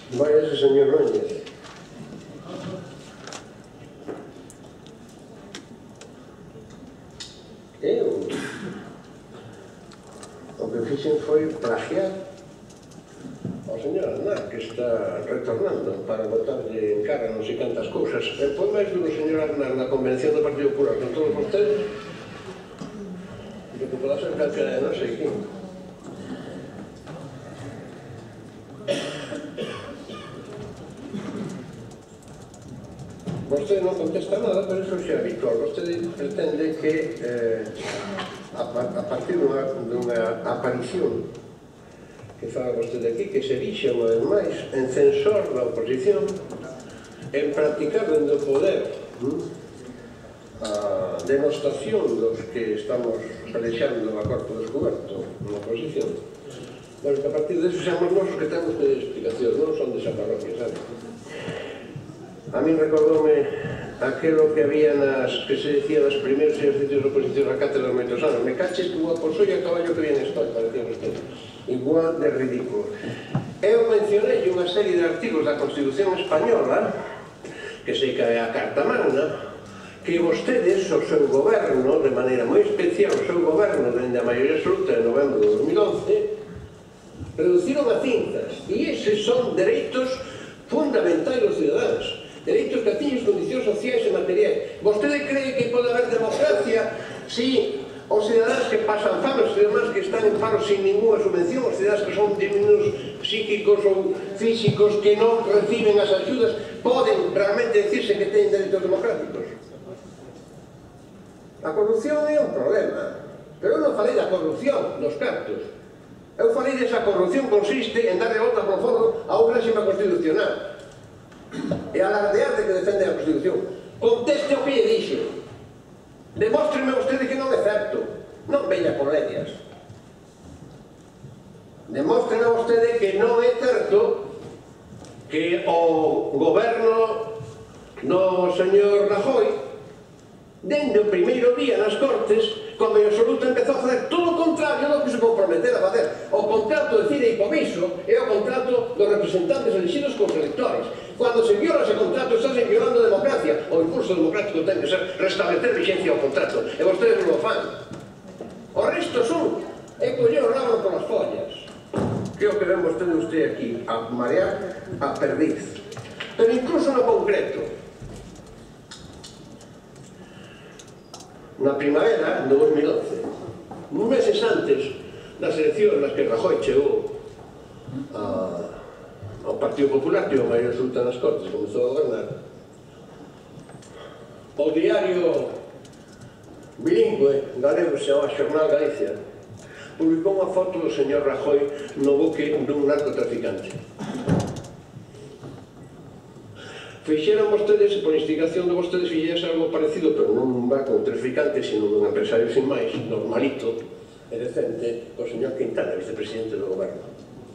Vai ese señor Núñez. Eu o que fixen foi plagiar ao señor Aznar, que está retornando para botarlle en cara non sei cantas cousas. E foi máis do señor Aznar na convención do Partido Popular con todos vostedes, que poda ser calquera de non sei quen. Vostede non contesta nada, pero iso xa é habitual. Vostede pretende que a partir dunha aparición que fala vostede aquí, que se erixa unha vez máis en censor da oposición, en practicar dentro do poder a denostación dos que estamos pelexando a corpo descoberto na oposición. Bueno, que a partir de eso seamos nós que temos que dar explicación, non son desa parroquia, sabe? A mí recordoume aquelo que había que se decía nas primeiros ejercicios de oposición a cátedra de moitos anos: me caches tu guapo soy a caballo que bien estoy, parecía usted. Igual de ridículo. Eu mencionei unha serie de artigos da Constitución Española, que sei que é a Carta Magna, que vostedes, o seu goberno, de maneira moi especial, o seu goberno, dende a maioría absoluta de novembro de 2011, reduciron a cintas. E eses son dereitos fundamentais dos cidadáns. Dereitos que atiñen condicións sociais e materiais. Vostede cree que pode haber democracia si os cidadáns que pasan fame, os cidadáns que están en paro sin ninguna subvención, os cidadáns que son diminuos psíquicos ou físicos que non reciben as axudas, poden realmente decirse que teñen dereitos democráticos? A corrupción é un problema, pero eu non falei da corrupción dos cartos. Eu falei desa corrupción consiste en darle volta por forro a un réxime constitucional e alardear de que defende a Constitución. Conteste o que lle dixe. Demóstreme vostede que non é certo. Non veña con ledias. Demóstreme vostede que non é certo que o goberno do señor Rajoy, dende o primeiro día nas Cortes, con maioría absoluta empezou a facer todo o contrario do que se comprometera a facer. O contrato de fideicomiso é o contrato dos representantes elegidos cos electores. Cando se viola ese contrato, estás violando a democracia. O impulso democrático ten que ser restablecer vixencia ao contrato. E vostedes non o fan. O resto son coller o rabo polas follas. Que é o que ven vostede aquí, a marear a perdiz. Pero incluso no concreto, na primavera de 2011, meses antes das eleccións nas que Rajoy chegou ao Partido Popular, que o maioría absoluta nas Cortes comezou a gobernar, o diario bilingüe galego se chama Xornal Galicia publicou unha foto do señor Rajoy no buque dun narcotraficante. Fixeron vostedes, por instigación de vostedes, fixeras algo parecido, pero non un barco de traficante, sino un empresario sin máis, normalito e decente, o señor Quintana, vicepresidente do goberno.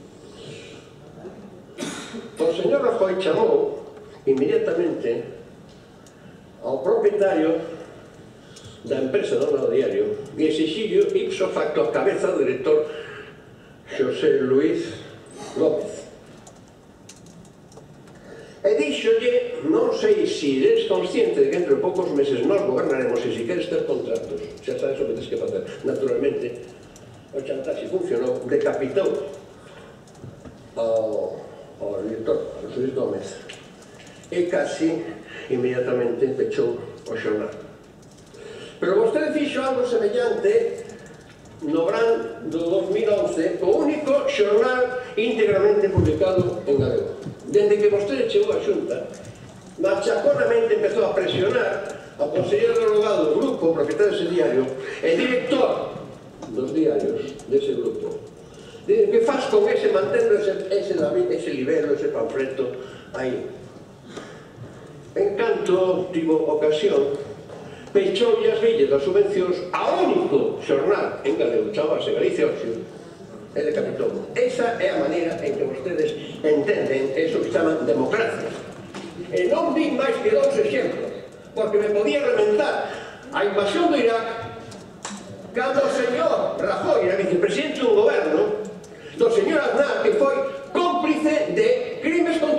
O señor Rajoy chamou inmediatamente ao propietario da empresa do novo diario e exixillo ipso facto a cabeza do director José Luis López. E díxolle, non sei se eres consciente de que entre poucos meses nós gobernaremos e se queres ter contratos, xa sabes o que tens que facer. Naturalmente, o chantaxe funcionou, decapitou ao director, ao Luis Gómez, e casi inmediatamente pechou o xornal. Pero vostede fixo algo semellante no verán do 2011, o único xornal íntegramente publicado en galego. Dende que vostede chegou a Xunta, machaconamente empezou a presionar ao conselleiro delegado do grupo, propietario dese diario, e director dos diarios dese grupo. Que faz con ese, mantendo ese libelo, ese panfleto aí? En canto tivo ocasión, pechoulle as villas das subvencións ao único xornal en galego, chamase Galicia Ocio, e decapitou. Esa é a maneira en que vostedes entenden eso que chaman democracia. E non vi máis que dous exemplos, porque me podía reventar a invasión do Irak cando o señor Rajoy era vicepresidente dun goberno do señor Aznar, que foi cómplice de crimes contra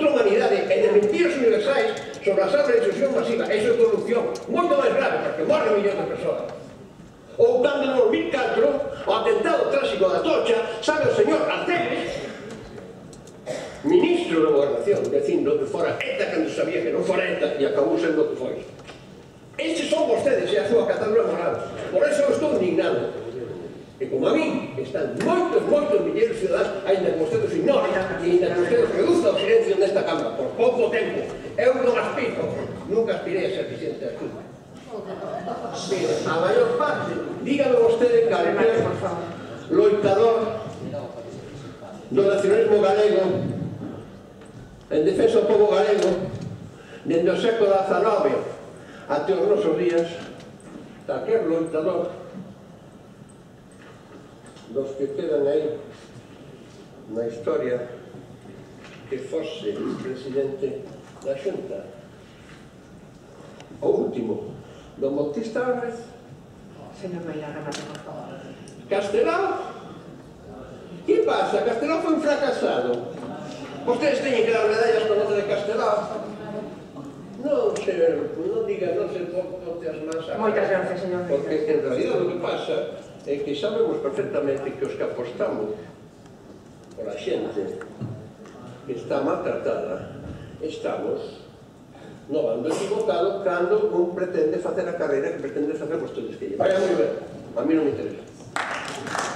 universais sobre a sana difusión masiva. Eso é corrupción. Moito máis grave, porque morre millóns de persoas. Ou cando no 2004, o atentado trágico da Tocha, sabe o señor Arceles, ministro da Gobernación, dicindo que fora ETA cando sabía que non fora ETA e acabou sendo o que foi. Estes son vostedes e a súa catadura moral. Por eso eu estou indignado. E como a mí, están moitos milleiros de ciudadanos, ainda que vostedes ignoren, e ainda que vostedes reduzan o silencio nesta Cámara por pouco tempo. Eu non aspiro, nunca aspirei a ser presidente da Xunta. Mire, a maior parte, dígame vostede calquer loitador do nacionalismo galego en defensa do povo galego dende o século XIX até os nosos días, calquer loitador dos que quedan aí na historia que fose presidente da Xunta. O último, don Bautista Álvarez. Señor Meira, remate, por favor. Castelao. Que pasa? Castelao foi un fracasado. Vostedes teñen que dar medallas con nota de Castelao. Non diga, non se ponte as mans a... Moitas gracias, señor Meira. Porque en realidad o que pasa é que sabemos perfectamente que os que apostamos por a xente que está maltratada estamos no bando equivocado cando un pretende facer a carreira que pretende facer vostedes que lle vaya moi ben, a mí non me interesa.